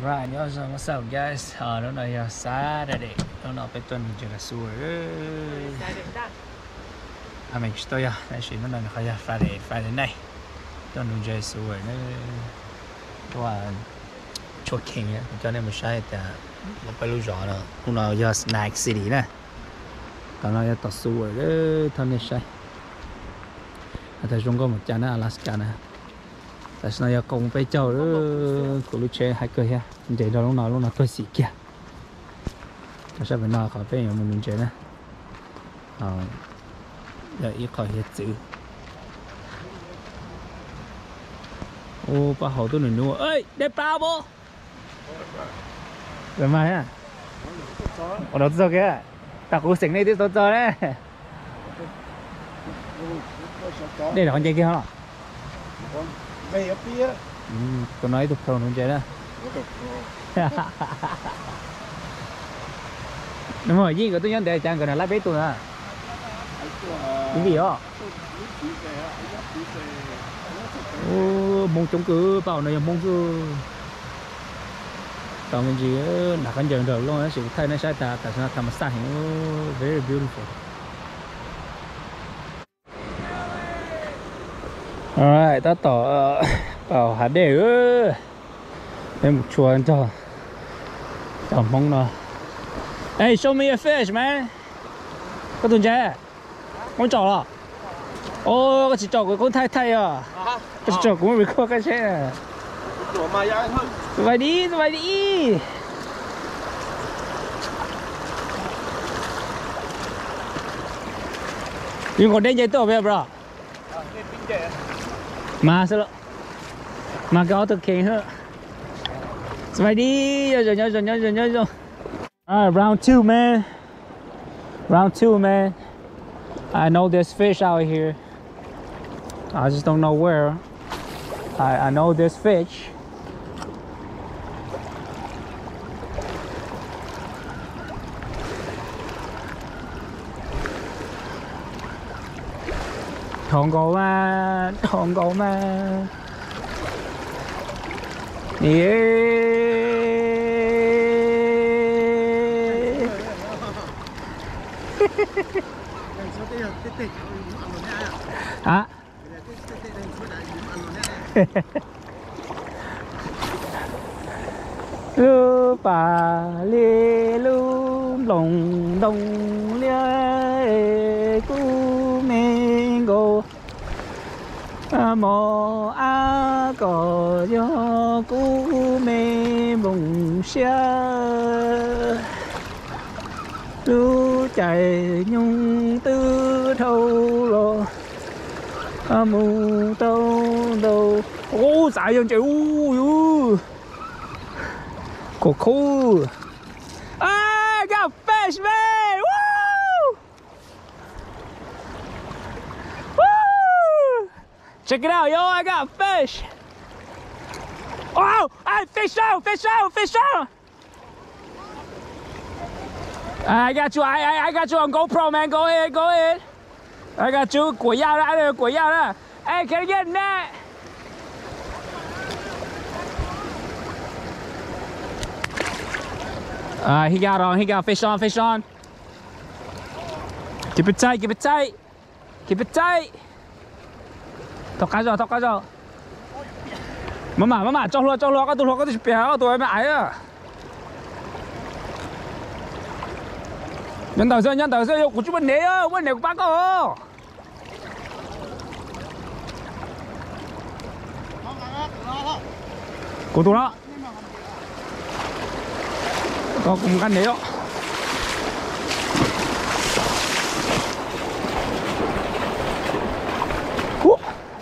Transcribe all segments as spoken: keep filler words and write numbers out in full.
Alright, what's up guys? Uh, hôm nay là Saturday. Hôm nay phải tuần chơi cái suối. À mình tôi à, đây là nó là khai Friday, Friday này. Tuần chơi suối nó là chốt kinh á, cho nên mình sai thì nó phải lưu rõ rồi. Hôm nào giờ snack city nè. Còn nó là suối đó, thằng này sai. Ở trong có một chán Alaska nè. Tại sao giờ cùng phải châu đó của lúc chơi hai cười ha, để đó lúc nào lúc nào tôi xì kia. Tại sao phải nói khỏi phải mình mình chơi nè. Ờ, giờ ít khỏi hết chữ. Ô, ba hậu tôi nửa nua, ơi, đẹp bao bố. Rồi mà ha. Ở đó tôi kìa, ta cố xỉnh này thì tôi chơi đấy. Đây là con chơi kia hả? Mày ở phía. Ừ, tôi nói tục thầu nó chơi đó. Đúng rồi, gì của tôi nhớ để chẳng cần là lái bế tôi à. Cái gì đó? Ô, mông chống cứ, bảo này là mông cứ. Còn cái gì á, nạc anh dần được luôn á, sự thay nó sai ta, tại sao thầm xa hình, very beautiful. Alright, ta tỏ bảo hạt để ư thêm một chuồn cho cho mong nó. Hey, show me a fish, man. Có tuần trẻ con trò à? Ô, có chỉ trò của con thay thay à? Có chỉ trò của mình có cái xe này. Vậy đi, vậy đi. Nhưng còn đến giấy tờ về bro. Mà sao mà cái auto king hả? Vậy đi, rồi rồi rồi rồi rồi rồi. Alright, round two, man. Round two, man. I know there's fish out here. I just don't know where. I I know there's fish. Không có mà, không có mà. Yeah. Hả? Lu bà lê lu lồng đông lê cu men go mò a cò yo cu men bùng xa lu chạy nhung tư thâu lo mù tâu đâu ô dài hơn trời u cool cool. I got fish, man. Woo! Woo! Check it out, yo, I got fish. Oh, I fish out, fish out, fish out. I got you, I, I, I got you on GoPro, man. Go ahead, go ahead. I got you. Quẩy dao ra đây, quẩy dao ra. Hey, can I get in that? Uh, he got on, he got fish on, fish on. Keep it tight, keep it tight. Keep it tight. Thọc cá rồi, thọc cá rồi. Mà mà, mà mà, cho luôn, cho luôn, cái tụi luôn, cái tụi béo, tụi em ái à. Nhân tàu xe, nhân tàu xe, của chú bên đấy á, bên này của bác có. Của tụi nó. Có cùng căn đấy đó. Ủa.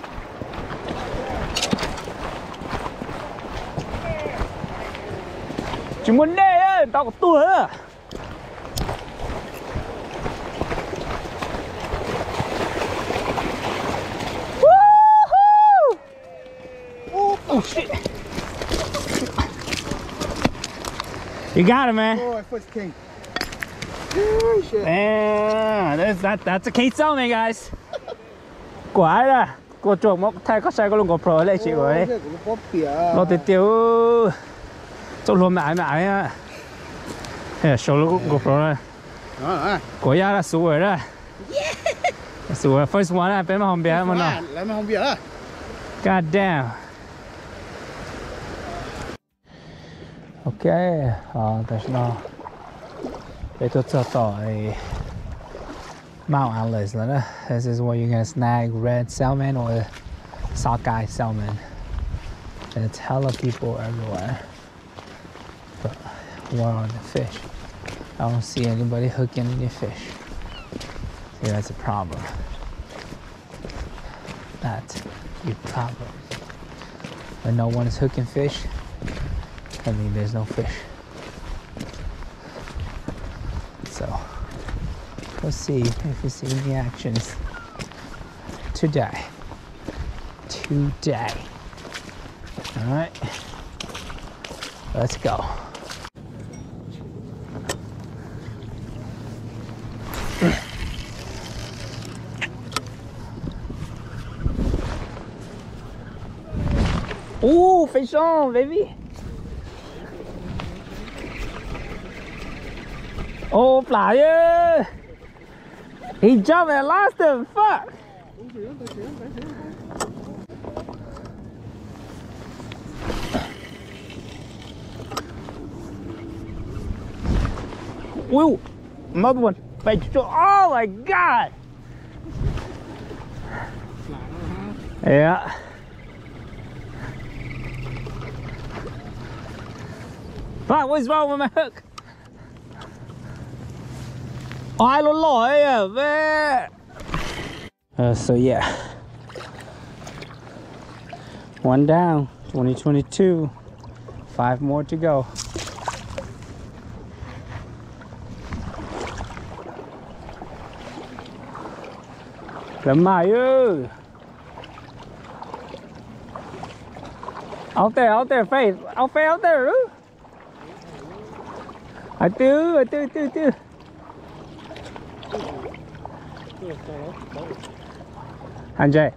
Chúng muốn đê á, tao có tuổi á. Oh shit. You got it, man. Oh, first king. Oh, shit. Man, that's, that, that's a Kate Salmon, guys. Quả là cô chuột mốc thay có sai có luôn GoPro lên chị rồi. Nó tiêu tiêu. 做罗买买啊！哎，收了 GoPro 了。 啊过呀了，Seward了。Seward first one 啊，俾埋旁邊嘛喏。 嚟埋旁邊啦。 God damn. Okay, 好，但是呢，被都找到诶 Mount Atlas 了呢。This is where you can snag red salmon or sockeye salmon. And it's hella people everywhere. But war on the fish. I don't see anybody hooking any fish. See, that's a problem. That's a problem. When no one is hooking fish, I mean there's no fish. So we'll see if we see any actions today. Today. All right, let's go. Ooh, fish on, baby. Oh, flyer. He jumped and lost him. Fuck. Whoa, another one. Oh my God. Yeah. Fuck, what's wrong with my hook? Oh, I don't know, man. Uh, so yeah. One down, twenty twenty-two. Five more to go. Làm mày ơi. Out there, out there, face. Out there, out there. I do, I do, do, do. Anh Jay.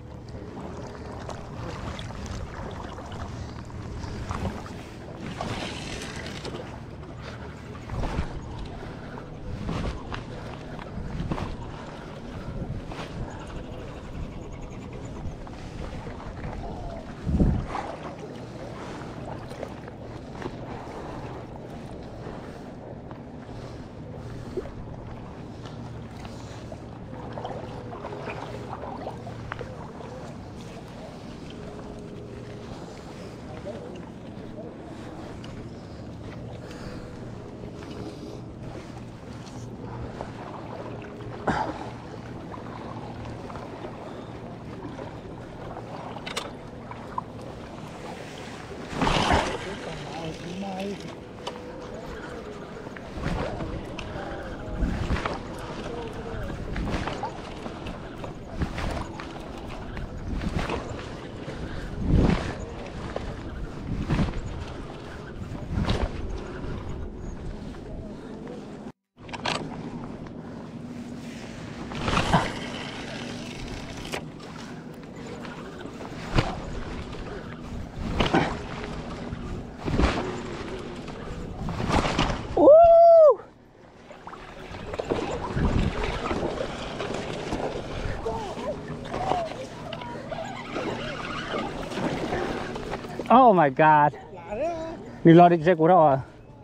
Oh my God. You lost it, Jack. What are?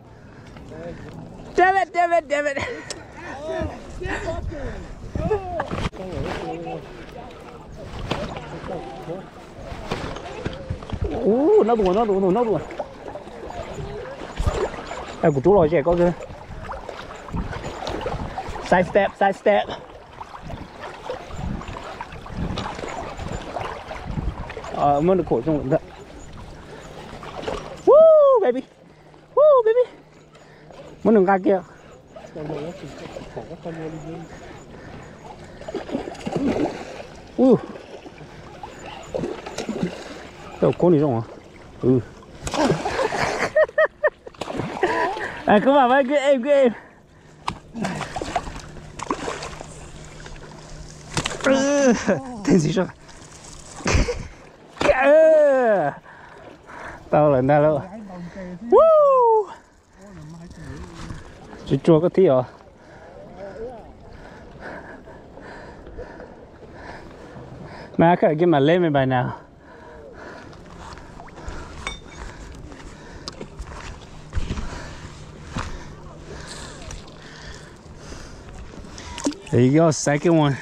Damn it! Damn it! Damn it! Ooh, another one, another one, another one. Đây của chú rồi chị có kia. Side step, side step. Ờ, mới được khổ trong vậy. Woo, baby. Woo, baby. Muốn đừng ra kia. Uh. Đâu có gì không hả? Ừ. À, come on, man, good aim, good aim. Tên gì rồi? Tao lần ra luôn. Woo! Chỉ chua cái tí à? Mà cái cái mà lên mình bài nào? There you go, second one.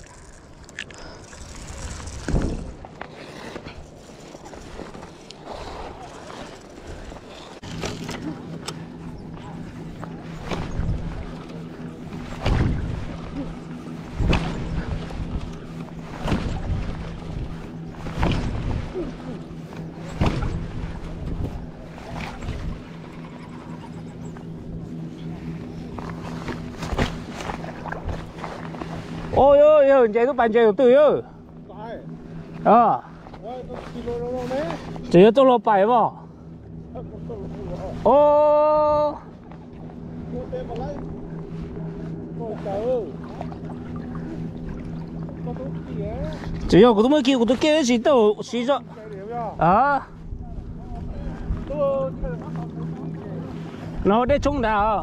Ôi ôi ôi, chạy tôi bàn chạy từ ơi. Ờ. Chỉ tôi lo bài mà. Ô. Chỉ có tôi mới kêu tôi kêu gì đâu, xí rồi. À. Nó để trúng nào.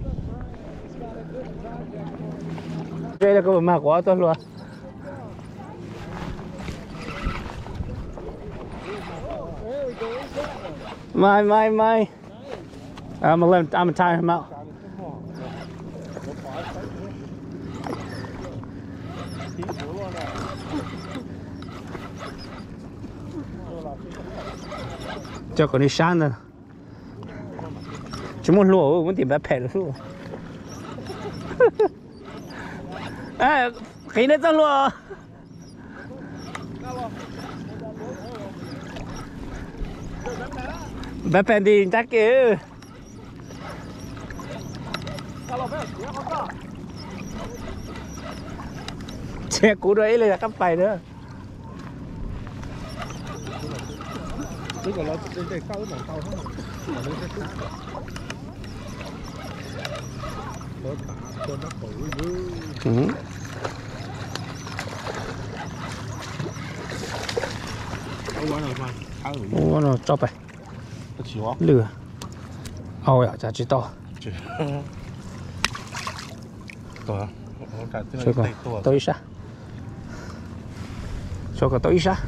Đây là cái mà quá to luôn. My, my, my. I'm gonna let him, I'm gonna tire him out. Cho con đi sáng rồi. Chúng muốn lùa, muốn tìm bé pet luôn. À, khi nó cho lùa. Bé pet đi chắc kìa. Xe cũ đấy là cắp bài nữa. Ừ. Ô nó cho bài lừa. Ôi à, chả chỉ to. Cho con tới sao? Cho con tới sao?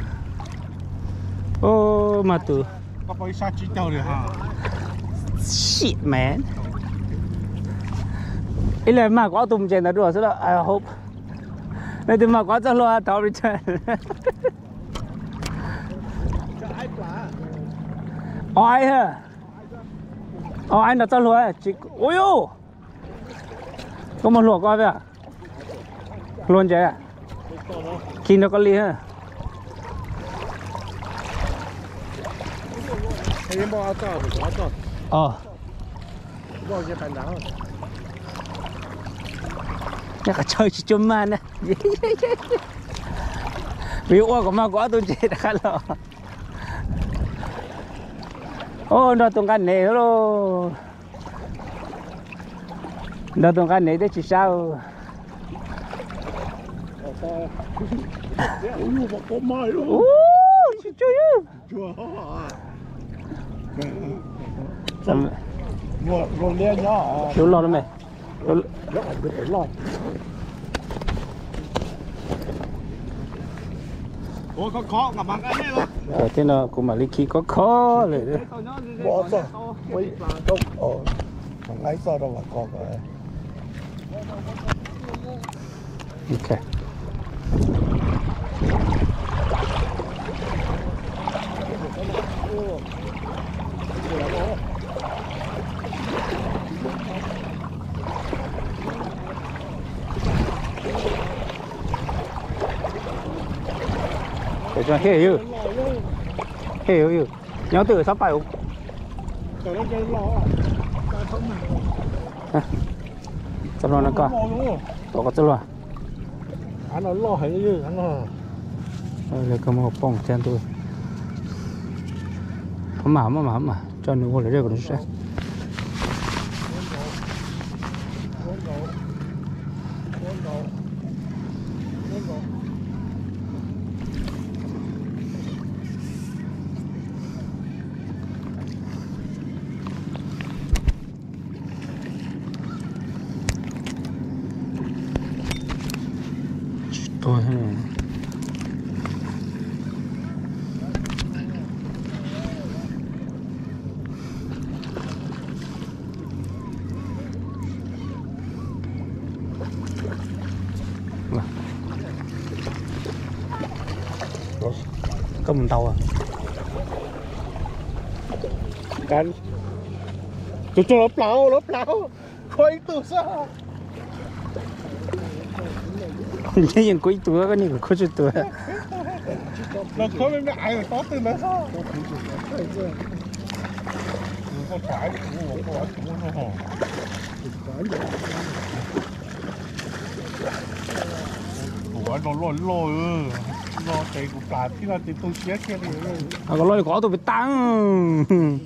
Ô mà từ. Có phải sao chỉ tao được hả? Shit man. Ý là mà quá tùm trên đó rồi, so I hope. Nên thì mà quá cho lo tao return. Ôi hả? Ôi anh đã cho lo chỉ ôi ô. Có một luộc coi vậy à? Luôn chứ à? Khi nó có ly hả? Ờ. Chắc là chơi chỉ chôm man nè. Vì ua của mà quá tôi chết đã khá lọ. Ô nó tung căn này rồi. Nó tung căn này để chỉ sao. Ui mà có mai luôn. Ui chị chơi ư. Sao Rồi rồi lên nhỏ. Chú lo đó mày. Rồi rồi lo. Ôi có khó gặp bằng cái này luôn. Ờ thế nào cũng mà lý khí có khó rồi đấy. Bỏ rồi. Ôi đâu. Ờ. Thằng ấy sao đâu mà có cái. Ok. Để cho hiểu hiểu hiểu hiểu nhớ từ sắp phải không? Cho nó nó coi tổ có cho lo anh nó lo hay như anh nó đây có một bông trên tôi mà mà mà mà cho nó lại đây còn sẽ có một tàu à Kan. Cucu lo plau, lo plau. Kau itu sah. cái gì quấy túi cái này có chút túi Lo kau memang air tốt từ nó sao? Có trái, có có có nó hả? Ủa nó lôi lôi lo chạy của bà thì là chạy tôi chết kia này. à có lôi có tôi bị tăng